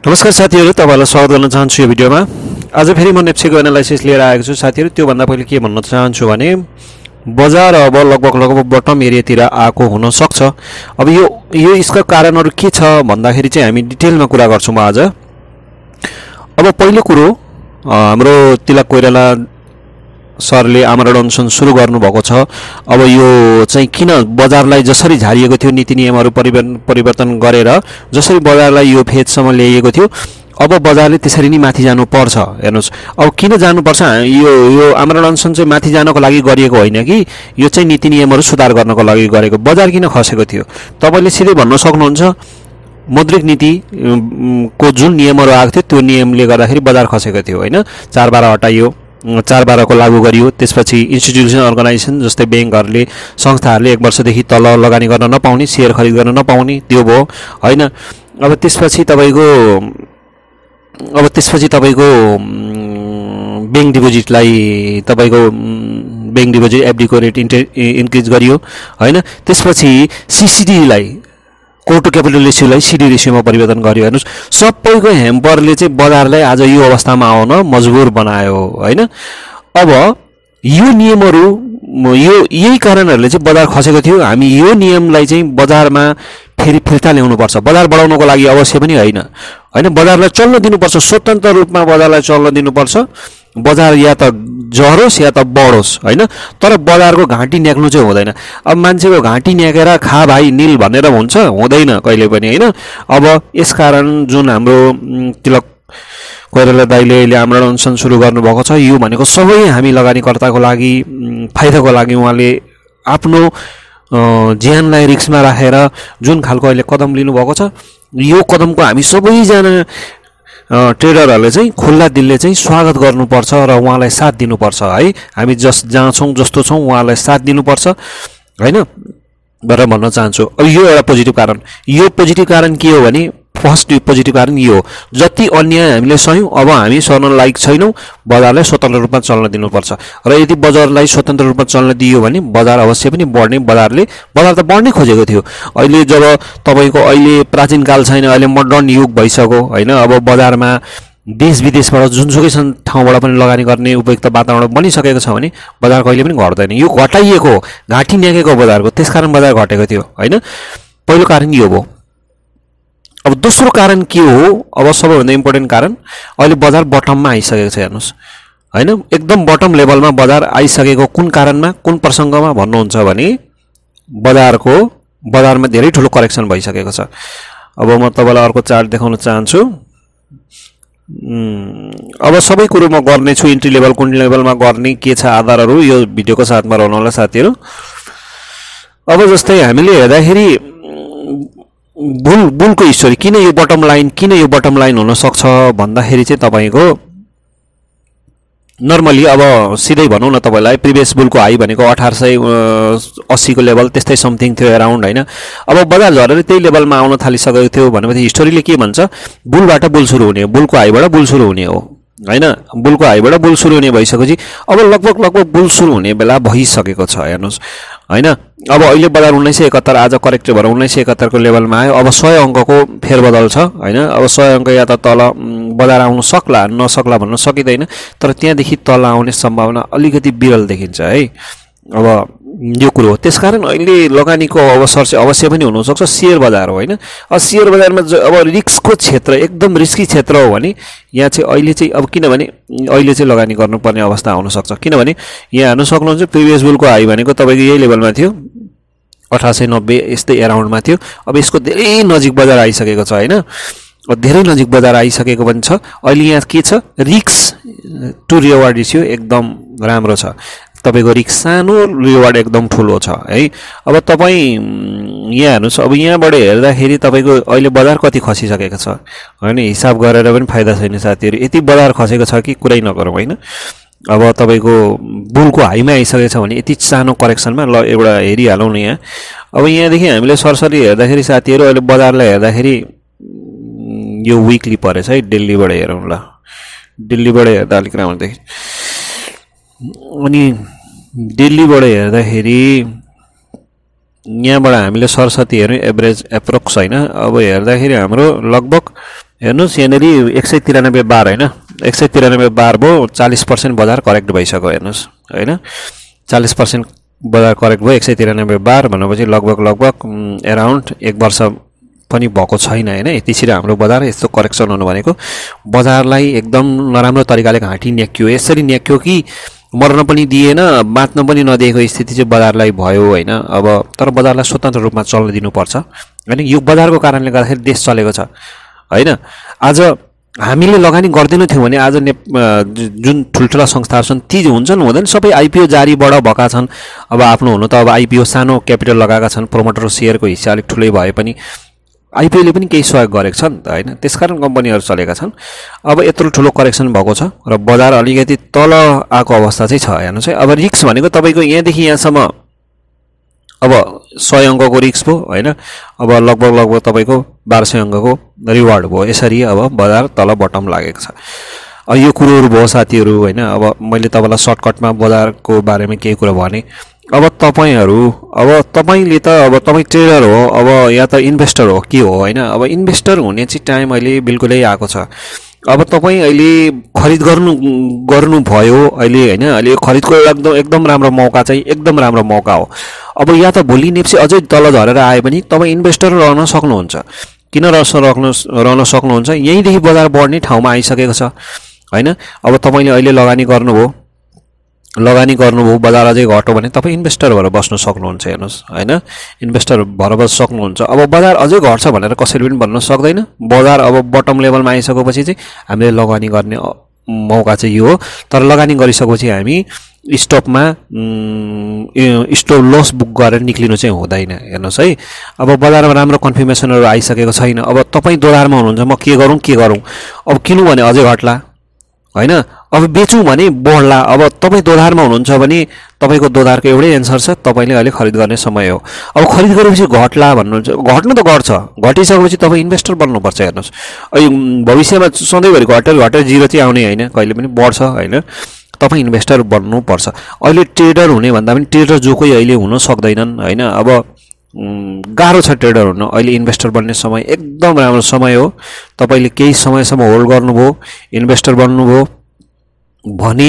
नमस्कार साथीहरु, तपाईहरुलाई स्वागत गर्न चाहन्छु यो भिडियोमा। आज फेरि म नेप्सेको एनालाइसिस लिएर आएको छु साथीहरु। त्यो भन्दा पहिले के भन्न चाहन्छु भने बजार अब लगभग बटम एरियातिर आएको हुन सक्छ। अब यो यसका कारणहरु के छ भन्दाखेरि चाहिँ हामी डिटेलमा कुरा गर्छौं आज। अब पहिलो कुरो हाम्रो तिलक कोइराला सरले आमरण अनसन सुरु गर्नु भएको छ। अब यो चाहिँ किन बजारलाई जसरी झारिएको थियो नीति नियमहरु परिवर्तन गरेर जसरी बजारलाई यो फेजसम्म ल्याइएको थियो, अब बजारले त्यसरी नै माथि जानु पर्छ। हेर्नुस्, अब किन जानु पर्छ? यो आमरण अनसन चाहिँ माथि जानको लागि गरिएको होइन कि यो चाहिँ नीति नियमहरु सुधार गर्नको लागि गरेको। बजार किन खसेको थियो तपाईले सिधै भन्न सक्नुहुन्छ। मौद्रिक नीति को जुन नियमहरु आएको थियो त्यो नियमले गर्दाखेरि बजार खसेको थियो हैन। 4/12 हटाइयो, 4/12 को लागू गरियो। त्यसपछि इन्स्टिट्युसन अर्गनाइजेसन जस्तै बैंकहरुले संस्थाहरुले 1 वर्षदेखि तल लगानी गर्न नपाउने, शेयर खरिद गर्न नपाउने त्यो भयो हैन। अब त्यसपछि तपाईको बैंक डिपोजिटलाई तपाईको बैंक डिपोजिट एफडी को रेट इन्क्रिज गरियो हैन। त्यसपछि सीसीडी लाई कोर टु क्यापिटल रेशियोलाई सीडी रेशियोमा परिवर्तन गरियो। हेर्नुस्, सबैको हेम्परले चाहिँ बजारलाई आज यो अवस्थामा आउन मजबुर बनायो हैन। अब यो नियमहरु यही कारणहरुले चाहिँ बजार खसेको थियो। हामी यो नियमलाई चाहिँ बजारमा फेरि फिर्ता ल्याउनु पर्छ। बजार बढाउनको लागि अवश्य पनि हैन बजारलाई चल्न दिनुपर्छ। स्वतन्त्र रूपमा बजारलाई चल्न दिनुपर्छ। बजार या त झरोस् या त बढोस् हैन, तर बजारको घाँटी न्याक्नु चाहिँ हुँदैन। अब मान्छेको घाँटी न्याकेर खा भाइ निल भनेर हुन्छ, हुँदैन कहिले पनि हैन। अब यसकारण जुन हाम्रो तिलक कोइराला दाइले अहिले आमरण अनसन सुरु गर्नु भएको छ, यो भनेको सबै हामी लगानीकर्ताको लागि फाइदाको लागि उहाँले आफ्नो ज्यानलाई रिस्कमा राखेर जुन खालको अहिले कदम लिनु भएको छ, यो कदमको हामी सबैजना ट्रेडरहरुले चाहिँ खुल्ला दिलले चाहिँ स्वागत गर्नुपर्छ र उहाँलाई साथ दिनुपर्छ है। हामी जहाँ छौं जस्तो छौं उहाँलाई साथ दिनुपर्छ हैन भनेर भन्न चाहन्छु। अब यो एउटा पोजिटिभ कारण। यो पोजिटिभ कारण के हो भने फर्स्ट पोजिटिभ कारण यो हो, जति अन्याय हामीले सह्यौं अब हामी सहन लायक छैनौं। बजारलाई स्वतन्त्र रूपमा चल्न दिनुपर्छ र यदि बजारलाई स्वतन्त्र रूपमा चल्न दियो भने बजार अवश्य पनि बढ्ने। बजार त बढ्नै खोजेको थियो। अहिले जब तपाईको अहिले प्राचीन काल छैन, अहिले मोडर्न युग भइसक्यो हैन। अब बजारमा देश विदेशबाट जुनसुकै ठाउँबाट पनि लगानी गर्ने उपयुक्त वातावरण बनिसकेको छ भने बजार कहिले पनि घट्दैन। यो घटाइएको घाँटी न्याकेको बजारको, त्यसकारण बजार घटेको थियो हैन। पहिलो कारण यो हो। अब दोस्रो कारण के हो? अब सबैभन्दा इम्पोर्टेन्ट कारण अहिले बजार बटममा आइसकेको छ। हेर्नुस् हैन, एकदम बटम लेभलमा बजार आइसकेको कुन कारणमा, कुन प्रसंगमा भन्नुहुन्छ भने बजारमा धेरै ठूलो करेक्सन भइसकेको छ। अब म तपाईलाई अर्को चार्ट देखाउन चाहन्छु। अब सबै कुरो म गर्ने छु। इन्ट्री लेभल कुन लेभलमा गर्ने के छ आधारहरु यो भिडियोको साथमा रहनु होला साथीहरु। अब जस्तै हामीले हेर्दाखेरि बुलको स्टोरी किन यो बटम लाइन हुन सक्छ भन्दाखेरि चाहिँ तपाईको नर्मली अब सिधै भनौं न तपाईलाई प्रिभियस बुलको हाई भनेको 1880 को लेभल त्यस्तै समथिङ थियो अराउन्ड हैन। अब बजार झरेर त्यही लेभलमा आउन थालिसकेको थियो भनेपछि हिस्टोरीले के भन्छ? बुलबाट बुल सुरु हुने, बुलको हाईबाट बुल सुरु हुने हो हैन। बुलको हाईबाट बुल सुरु हुने भइसकेपछि अब लगभग बुल सुरु हुने बेला भइसकेको छ। हेर्नुस् हैन, अब अहिले बजार 1971 आज करेक्ट भएर 1971 को लेभलमा आयो। अब 100 अंकको फेरबदल छ हैन। अब 100 अंक या त तल बजार आउन सक्ला नसक्ला भन्न सकिदैन, तर त्यहाँदेखि तल आउने सम्भावना अलिकति विरल देखिन्छ है। अब यो कुरो हो। त्यसकारण अहिले लगानीको अवसर चाहिँ अवश्य पनि हुन सक्छ। शेयर बजार हो हैन। अब शेयर बजारमा अब रिस्कको क्षेत्र एकदम रिस्की क्षेत्र हो भने यहाँ चाहिँ अहिले चाहिँ अब किनभने अहिले चाहिँ लगानी गर्नुपर्ने अवस्था आउन सक्छ। किनभने यहाँ हेर्न सक्नुहुन्छ प्रिभियस बुलको हाई भनेको तपाईको यही लेभलमा थियो, 1890 यस्तै अराउन्डमा थियो। अब यसको धेरै नजिक बजार आइसकेको छ हैन। धेरै नजिक बजार आइसकेको पनि छ। अहिले यहाँ के छ? रिस्क टु रिवार्ड रेशियो एकदम राम्रो छ। तपाईको रिस्क सानो, रिवार्ड एकदम ठूलो छ है। अब तपाई यहाँ हेर्नुस्, अब यहाँबाट हेर्दाखेरि तपाईको अहिले बजार कति खसिसकेको छ हैन। हिसाब गरेर पनि फाइदा छैन साथीहरु। यति बजार खसेको छ कि कुरै नगरौँ हैन। अब तपाईको बुलको हाईमा आइसकेको छ भने यति सानो करेक्सनमा ल एउटा हेरिहालौँ न यहाँ। अब यहाँदेखि हामीले सरसरी हेर्दाखेरि साथीहरु अहिले बजारलाई हेर्दाखेरि यो वीकली परेछ है। दिल्लीबाट हेरौँ ल। दिल्लीबाट हेर्दा अलिक राम्रो देखिन्छ। अनि दिल्लीबाट हेर्दाखेरि यहाँबाट हामीले सरस्वती हेर्नु एभरेज एप्रोक्स हैन। अब हेर्दाखेरि हाम्रो लगभग हेर्नुस् यहाँनेरि 193 बार हैन 193 बार भयो 40% बजार करेक्ट भइसक्यो हेर्नुस् हैन 40% बजार करेक्ट भयो 193 बार भनेपछि लगभग अराउन्ड 1 वर्ष पनि भएको छैन हैन यतिसिर हाम्रो बजार यस्तो करेक्सन हुनु भनेको बजारलाई एकदम नराम्रो तरिकाले घाँटी न्याक्यो यसरी न्याक्यो कि मर्न पनि दिएन बाँच्न पनि नदिएको स्थिति चाहिँ बजारलाई भयो हैन अब तर बजारलाई स्वतन्त्र रूपमा चल्न दिनुपर्छ हैन यो बजारको कारणले गर्दाखेरि देश चलेको छ हैन आज हामीले लगानी गर्दैनौ थियौ भने आज जुन ठुलठुला संस्थाहरु छन् ती हुन्छन् हुँदैन सबै आईपीओ जारीबाट भएका छन् अब आफ्नो हुनु त अब आईपीओ सानो क्यापिटल लगाएका छन् प्रोमोटर शेयरको हिस्सा अलिक ठुलै भए पनि आईपीओ ले पनि केही सहयोग गरेको छ नि त हैन त्यसकारण कम्पनीहरु चलेका छन् अब यत्रो ठुलो करेक्सन भएको छ र बजार अलिकति तल आको अवस्था चाहिँ छ हेर्नुस् है अब रिस्क भनेको तपाईको यहाँदेखि यहाँसम्म अब 100 अंकको रिस्क भयो हैन अब लगभग तपाईको 1200 अंकको रिवार्ड भयो यसरी अब बजार तल बटम लागेको छ अब यो कुरोहरु भयो साथीहरु हैन अब मैले तपाईलाई सर्टकटमा बजारको बारेमा केही कुरा भने अब तपाईहरु अब तपाईले त अब तपाई ट्रेडर हो अब या त इन्भेस्टर हो के हो हैन अब इन्भेस्टर हुने चाहिँ टाइम अहिले बिल्कुलै आएको छ अब तपाई अहिले खरिद गर्नु भयो अहिले हैन अहिले खरिदको एकदम राम्रो मौका चाहिँ एकदम राम्रो मौका हो अब या त भोलि नेप्से अझै तल झरेर आए पनि तपाई इन्भेस्टर रहन सक्नुहुन्छ किन रहन सक्नुहुन्छ यहीदेखि बजार बढ्ने ठाउँमा आइसकेको छ हैन अब तपाईले अहिले लगानी गर्नुभयो बजार अझै घट्यो भने तपाई इन्भेस्टर भएर बस्न सक्नुहुन्छ हेर्नुस् हैन इन्भेस्टर भएर बस्न सक्नुहुन्छ अब बजार अझै घट्छ भनेर कसैले पनि भन्न सक्दैन बजार अब बटम लेभलमा आइसकेपछि चाहिँ हामीले लगानी गर्ने मौका चाहिँ यो हो तर लगानी गरिसकेपछि हामी स्टपमा स्टप लस बुक गरेर निक्लिनु चाहिँ हुँदैन हेर्नुस् है अब बजारमा राम्रो कन्फर्मेसनहरु आइसकेको छैन अब तपाई दोधारमा हुनुहुन्छ म के गरौँ अब किन्नु भने अझै घट्ला हैन अब बेचौं भने बढ्ला अब तपाई दोधारमा हुनुहुन्छ भने तपाईको दोधारको एउटै एन्सर छ तपाईले अहिले खरिद गर्ने समय हो अब खरिद गरेपछि घट्ला भन्नुहुन्छ घट्नु त घट्छ घटिसकेपछि तपाई इन्भेस्टर बन्नुपर्छ हेर्नुस् भविष्यमा सधैँभरि घटेर जिरो चाहिँ आउने हैन कहिले पनि बढ्छ हैन तपाई इन्भेस्टर बन्नुपर्छ अहिले ट्रेडर हुने भन्दा पनि ट्रेडर जो कोही अहिले हुन सक्दैनन् हैन अब गाह्रो छ ट्रेडर हुन अहिले इन्भेस्टर बन्ने समय एकदम राम्रो समय हो तपाईले केही समयसम्म होल्ड गर्नुभयो इन्भेस्टर बन्नुभयो भने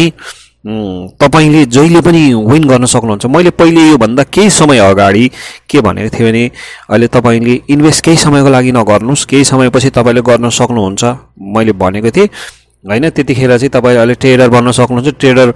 तपाईले जहिले पनि विन गर्न सक्नुहुन्छ मैले पहिले यो भन्दा केही समय अगाडि के भनेको थिए भने अहिले तपाईले इन्भेस्ट केही समयको लागि नगर्नुस् केही समयपछि तपाईले गर्न सक्नुहुन्छ मैले भनेको थिए हैन त्यतिखेर चाहिँ तपाईले अहिले ट्रेडर बन्न सक्नुहुन्छ ट्रेडर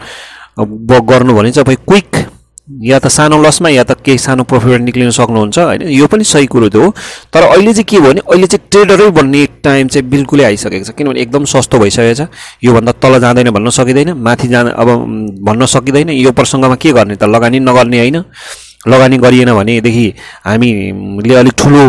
गर्नु भने चाहिँ तपाई क्विक या त सानो लसमा या त केही सानो प्रॉफिट निक्लिन सक्नुहुन्छ हैन यो पनि सही कुरो हो तर अहिले चाहिँ के भयो भने अहिले चाहिँ ट्रेडरै बन्ने टाइम चाहिँ बिल्कुलै आइसकेको छ किनभने एकदम सस्तो भइसकेको छ यो भन्दा तल जाँदैन भन्न सकिदैन माथि जान अब भन्न सकिदैन यो प्रसंगमा के गर्ने त लगानी नगर्ने हैन लगानी गरिएन भने देखि हामीले अलि ठुलो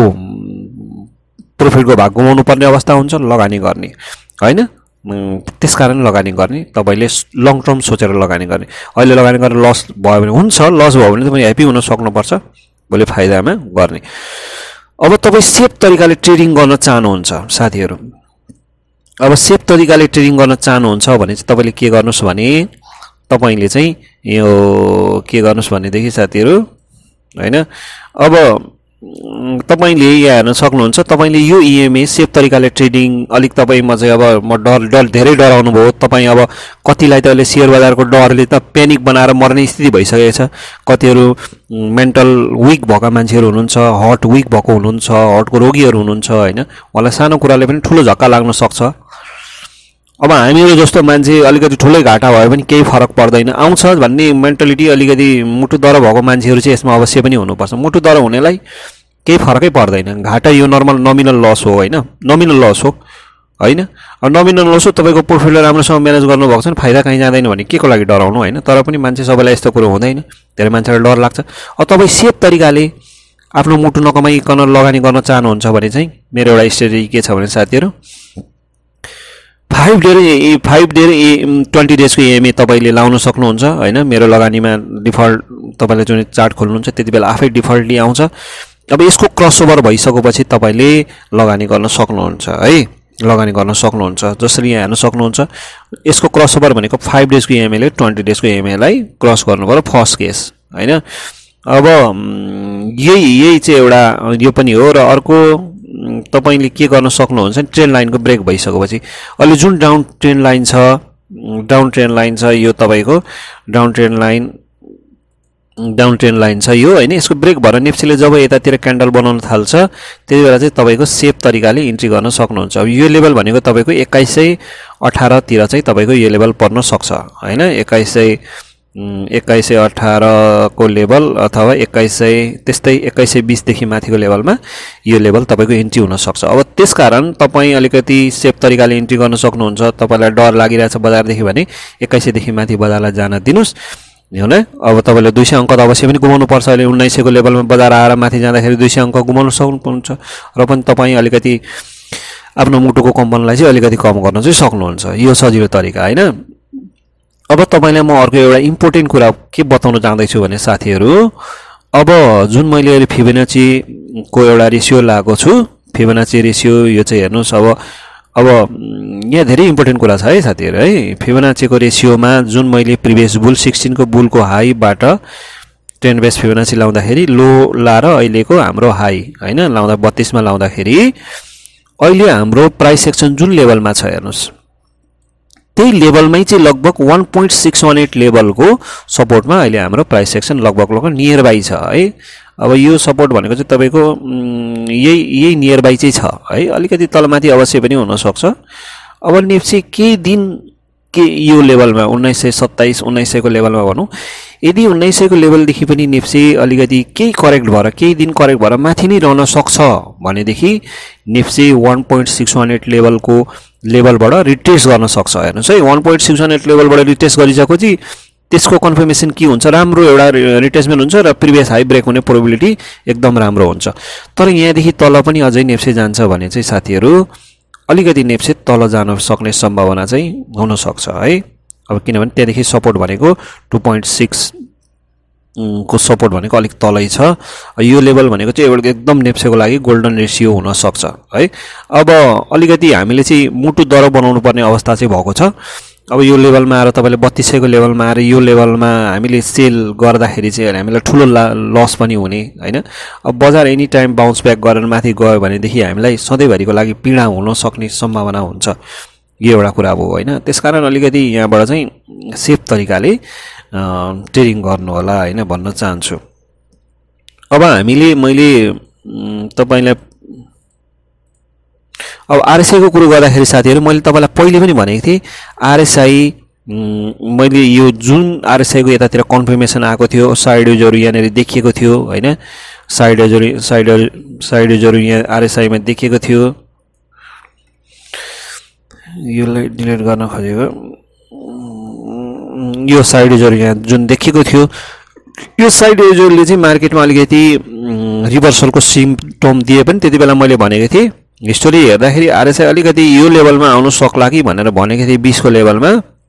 प्रॉफिटको भाग गुमाउनु पर्ने अवस्था हुन्छ लगानी गर्ने हैन त्यसकारण लगानी गर्ने तपाईले लङ टर्म सोचेर लगानी गर्ने अहिले लगानी गरेर लस भयो भने हुन्छ लस भयो भने तपाईले ह्यापी हुन सक्नुपर्छ भोलि फाइदामा गर्ने अब तपाई सेफ तरिकाले ट्रेडिङ गर्न चाहनुहुन्छ साथीहरु अब सेफ तरिकाले ट्रेडिङ गर्न चाहनुहुन्छ भने चाहिँ तपाईले के गर्नुस् भने तपाईले चाहिँ यो के गर्नुस् भने देखि साथीहरु हैन अब तपाईले यहाँ हेर्न सक्नुहुन्छ तपाईले यो ईएमए सेफ तरिकाले ट्रेडिङ अलिक तपाईमा चाहिँ अब म डर धेरै डराउनु भयो तपाई अब कतिलाई त अहिले शेयर बजारको डरले त प्यानिक बनाएर मर्ने स्थिति भइसकेको छ कतिहरु मेन्टल वीक भएका मान्छेहरु हुनुहुन्छ हार्ट वीक भएको हुनुहुन्छ हार्टको रोगीहरु हुनुहुन्छ हैन उहाँलाई सानो कुराले पनि ठूलो झक्का लाग्न सक्छ अब हामीहरु जस्तो मान्छे अलिकति ठुलै घाटा भयो पनि केही फरक पर्दैन आउँछ भन्ने मेन्टालिटी अलिकति मुटु दर भएको मान्छेहरु चाहिँ यसमा अवश्य पनि हुनुपर्छ मुटु दर हुनेलाई केही फरकै पर्दैन घाटा यो नर्मल नोमिनल लस हो हैन नोमिनल लस हो हैन अब नोमिनल लस हो तपाईको पोर्टफोलियो राम्रोसँग म्यानेज गर्नु भएको छ नि फाइदा कहीं जाँदैन भने केको लागि डराउनु हैन तर पनि मान्छे सबैलाई यस्तो कुरो हुँदैन धेरै मान्छेलाई डर लाग्छ अब तपाई सेफ तरिकाले आफ्नो मुटु नकमाइकन लगानी गर्न चाहनुहुन्छ भने चाहिँ मेरो एउटा स्ट्र्याटेजी के छ भने साथीहरु 5 डे 20 डेज को ईएमए तपाईले लाउन सक्नुहुन्छ हैन मेरो लगानीमा डिफल्ट तपाईले जुन चार्ट खोल्नुहुन्छ त्यतिबेला आफै डिफल्टली आउँछ अब यसको क्रसओभर भइसकेपछि तपाईले लगानी गर्न सक्नुहुन्छ है लगानी गर्न सक्नुहुन्छ जसरी यहाँ हेर्न सक्नुहुन्छ यसको क्रसओभर भनेको 5 डेज को ईएमए ले 20 डेज को ईएमए लाई क्रस गर्नुपर्यो फर्स्ट केस हैन अब यही चाहिँ एउटा यो पनि हो र अर्को तपाईले के गर्न सक्नुहुन्छ ट्रेन्ड लाइनको ब्रेक भइसकेपछि अहिले जुन डाउन ट्रेन्ड लाइन छ यो तपाईको डाउन ट्रेन्ड लाइन छ यो हैन यसको ब्रेक भएर नेप्सीले जब यतातिर क्यान्डल बनाउन थाल्छ त्यतिबेला चाहिँ तपाईको सेफ तरिकाले इन्ट्री गर्न सक्नुहुन्छ अब यो लेभल भनेको तपाईको 2118 तिर चाहिँ तपाईको यो लेभल पर्न सक्छ हैन 2118 को लेभल अथवा 2100 त्यस्तै 2120 देखि माथिको लेभलमा यो लेभल तपाईको इन्ट्री हुन सक्छ अब त्यसकारण तपाई अलिकति सेफ तरिकाले इन्ट्री गर्न सक्नुहुन्छ तपाईलाई डर लागिरहेछ बजारदेखि भने 2100 देखि माथि बजारलाई जान दिनुस् हैन अब तपाईले 200 अंक त अवश्य पनि गुमाउनु पर्छ अहिले 1900 को लेभलमा बजार आएर माथि जाँदाखेरि 200 अंक गुमाउन सक्नुहुन्छ र पनि तपाई अलिकति आफ्नो मुटुको कम्पनलाई चाहिँ अलिकति कम गर्न चाहिँ सक्नुहुन्छ यो सजिलो तरिका हैन अब तपाईलाई म अर्को एउटा इम्पोर्टेन्ट कुरा के बताउन जाँदै छु भने साथीहरु अब जुन मैले अहिले फिबोनाची को एउटा रेशियो लागेको छु फिबोनाची रेशियो यो चाहिँ हेर्नुस् अब यहाँ धेरै इम्पोर्टेन्ट कुरा छ है साथीहरु है फिबोनाची को रेशियोमा जुन मैले प्रिभियस बुल 16 को बुल को हाई बाट 10 बेस फिबोनाची लाउँदाखेरि लो लाएर अहिलेको हाम्रो हाई हैन लाउँदा 32 मा लाउँदाखेरि अहिले हाम्रो प्राइस एक्सन जुन लेभलमा छ हेर्नुस् त्यही लेभलमै चाहिँ लगभग 1.618 लेभलको सपोर्टमा अहिले हाम्रो प्राइस सेक्सन लगभग नियर बाइ छ है अब यो सपोर्ट भनेको चाहिँ तपाईको यही नियर बाइ चाहिँ छ है अलिकति तलमाथि अवश्य पनि हुन सक्छ अब नेप्से केही दिन के यो लेभलमा 1927 1900 को लेभलमा भनौं यदि 1900 को लेभल देखि पनि नेप्से अलिकति केही करेक्ट भएर केही दिन करेक्ट भएर माथि नै रहन सक्छ भने देखि नेप्से 1.618 लेभलको लेभलबाट रिटेस्ट गर्न सक्छ हेर्नुस् है 1.618 लेभलबाट रिटेस्ट गरिसकेपछि त्यसको कन्फर्मेसन के हुन्छ राम्रो एउटा रिटेस्टमेन्ट हुन्छ र प्रिभियस हाई ब्रेक हुने प्रोबेबिलिटी एकदम राम्रो हुन्छ तर यहाँ देखि तल पनि अझै नेप्से जान्छ भने चाहिँ साथीहरु अलिकति नेप्से तल जान सक्ने सम्भावना चाहिँ हुन सक्छ है अब किनभने त्यहाँदेखि सपोर्ट भनेको 2.6 को सपोर्ट भनेको अलिक तलै छ यो लेभल भनेको चाहिँ एकदम नेप्सेको लागि गोल्डन रेशियो हुन सक्छ है अब अलिकति हामीले चाहिँ मुटु दर बनाउनु पर्ने अवस्था चाहिँ भएको छ अब यो लेभलमा आएर तपाईले 3200 को लेभलमा आएर यो लेभलमा हामीले सेल गर्दाखेरि चाहिँ हामीलाई ठुलो लस पनि हुने हैन अब बजार एनी टाइम बाउन्स ब्याक गरेर माथि गयो भने देखि हामीलाई सधैँभरिको लागि पीडा हुन सक्ने सम्भावना हुन्छ यो एउटा कुरा हो हैन त्यसकारण अलिकति यहाँबाट चाहिँ सेफ तरिकाले ट्रेडिङ गर्नु होला हैन भन्न चाहन्छु अब हामीले मैले तपाईलाई अब आरएसआई को कुरा गर्दाखेरि साथीहरु मैले तपाईलाई पहिले पनि भनेको थिए आरएसआई मैले यो जुन आरएसआई को यतातिर कन्फर्मेसन आएको थियो साइड वेजहरु यहाँनेरि देखिएको थियो हैन साइड वेजहरु यहाँ आरएसआई मा देखिएको थियो यो डिलिट गर्न खोजेको यो साइड वेजहरु यहाँ जुन देखिएको थियो यो साइड वेजहरुले चाहिँ मार्केटमा अलिकति रिभर्सलको सिम्पटम दिए पनि त्यतिबेला मैले भनेको थिए हिस्टोरी हेर्दाखेरि आरएसआई अलिकति यो लेभलमा आउन सक्ला कि भनेर भनेको थिए 20 को लेभलमा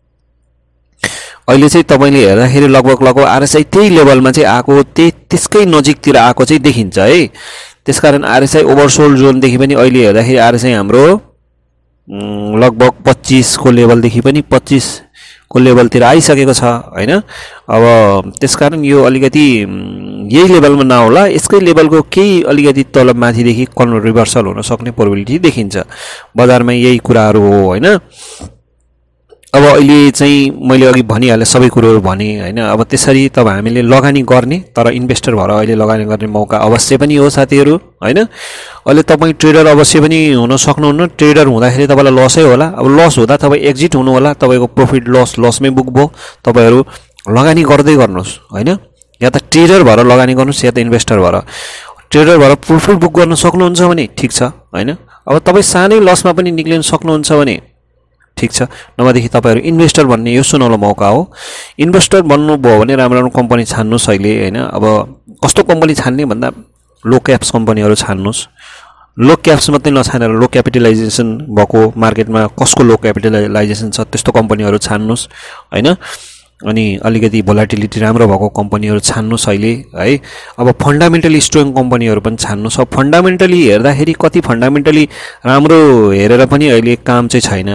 अहिले चाहिँ तपाईले हेर्दाखेरि लगभग आरएसआई त्यही लेभलमा चाहिँ आको त्यसकै नजिकतिर आको चाहिँ देखिन्छ है त्यसकारण आरएसआई ओभरसोल्ड जोन देखि पनि अहिले हेर्दाखेरि आरएसआई हाम्रो लगभग 25 को लेभल देखि पनि 25 को लेभलतिर आइसकेको छ हैन अब त्यसकारण यो अलिकति यही लेभलमा नहोला यसकै लेभलको केही अलिकति तल माथि देखि रिभर्सल हुन सक्ने प्रोबेबिलिटी देखिन्छ बजारमा यही कुराहरु हो हैन अब अहिले चाहिँ मैले अघि भनिहाले सबै कुराहरु भने हैन अब त्यसरी तब हामीले लगानी गर्ने तर इन्भेस्टर भएर अहिले लगानी गर्ने मौका अवश्य पनि हो साथीहरु हैन अहिले तपाई ट्रेडर अवश्य पनि हुन सक्नुहुन्न ट्रेडर हुँदाखेरि तपाईलाई लसै होला अब लस हुँदा तपाई एक्जिट हुनु होला तपाईको प्रॉफिट लसमै बुक्भो तपाईहरु लगानी गर्दै गर्नुस् हैन या त ट्रेडर भएर लगानी गर्नुस् या त इन्भेस्टर भएर ट्रेडर भएर प्रॉफिट बुक गर्न सक्नुहुन्छ भने ठीक छ हैन अब तपाई सानै लसमा पनि निक्लिन सक्नुहुन्छ भने ठीक छ नभएदेखि तपाईहरु इन्भेस्टर भन्ने यो सुनौलो मौका हो इन्भेस्टर बन्नु भयो भने राम्रो राम्रो कम्पनी छान्नुस् अहिले हैन अब कस्तो कम्पनी छान्ने भन्दा लो क्याप्स कम्पनीहरु छान्नुस् लो क्याप्स मात्रै नछानेर लो क्यापिटलाइजेसन भएको मार्केटमा कसको लो क्यापिटलाइजेसन छ त्यस्तो कम्पनीहरु छान्नुस् हैन अनि अलिकति भोलाटिलिटी राम्रो भएको कम्पनीहरु छान्नुस् अहिले है अब फन्डामेन्टली स्ट्रङ कम्पनीहरु पनि छान्नुस् अब फन्डामेन्टली हेर्दाखेरि कति फन्डामेन्टली राम्रो हेरेर पनि अहिले काम चाहिँ छैन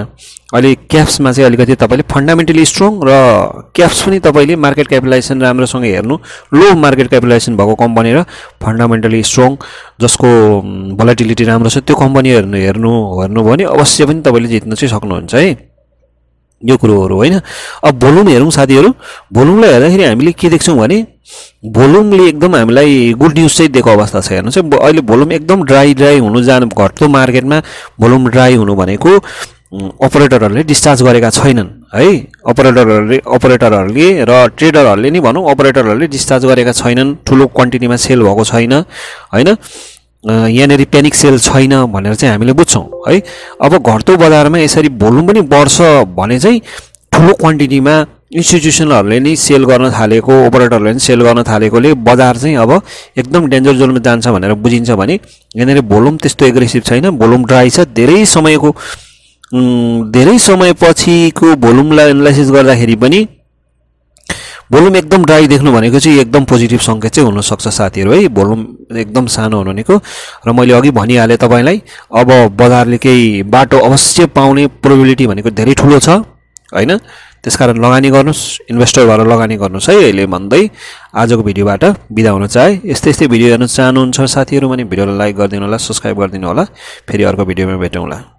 अहिले क्याप्समा चाहिँ अलिकति तपाईले फन्डामेन्टली स्ट्रङ र क्याप्स पनि तपाईले मार्केट क्यापिटलाइजेसन राम्रोसँग हेर्नु लो मार्केट क्यापिटलाइजेसन भएको कम्पनी र फन्डामेन्टली स्ट्रङ जसको भोलाटिलिटी राम्रो छ त्यो कम्पनी हेर्नु भने अवश्य पनि तपाईले जित्न चाहिँ सक्नुहुन्छ है यो कुरोहरु हैन अब भोल्युम हेरौं साथीहरु भोल्युमलाई हेर्दाखेरि हामीले के देख्छौं भने भोल्युमले एकदम हामीलाई गुड न्यूज चाहिँ दिएको अवस्था छ हेर्नुस् अहिले भोल्युम एकदम ड्राई हुनु जानु घट्दो मार्केटमा भोल्युम ड्राई हुनु भनेको अपरेटरहरुले डिस्चार्ज गरेका छैनन् है अपरेटरहरुले र ट्रेडरहरुले नि भनौं अपरेटरहरुले डिस्चार्ज गरेका छैनन् ठूलो क्वान्टिटीमा सेल भएको छैन हैन यहाँनेरि प्यानिक सेल छैन भनेर चाहिँ हामीले बुझ्छौं है अब घट्दो बजारमा यसरी भोल्युम पनि बढ्छ भने चाहिँ ठूलो क्वान्टिटीमा इन्स्टिट्युसनहरुले नि सेल गर्न थालेको अपरेटरहरुले नि सेल गर्न थालेकोले बजार चाहिँ अब एकदम डेन्जर जोनमा जान्छ भनेर बुझिन्छ भने यहाँनेरि भोल्युम त्यस्तो एग्रेसिभ छैन भोल्युम ड्राई छ धेरै समय पछिको भोल्युमलाई एनालाइसिस गर्दाखेरि पनि भोल्युम एकदम ड्राई देख्नु भनेको चाहिँ एकदम पोजिटिभ संकेत चाहिँ हुन सक्छ साथीहरु है भोल्युम एकदम सानो हुनु भनेको र मैले अघि भनिहाले तपाईलाई अब बजारले केही बाटो अवश्य पाउने प्रोबेबिलिटी भनेको धेरै ठूलो छ हैन त्यसकारण लगानी गर्नुस् इन्भेस्टर भएर लगानी गर्नुस् है अहिले भन्दै आजको भिडियोबाट बिदा हुन चाहे यस्तै भिडियो हेर्न चाहनुहुन्छ साथीहरु भने भिडियोलाई लाइक गरिदिनु होला सब्स्क्राइब गरिदिनु होला फेरि अर्को भिडियोमा भेटौँला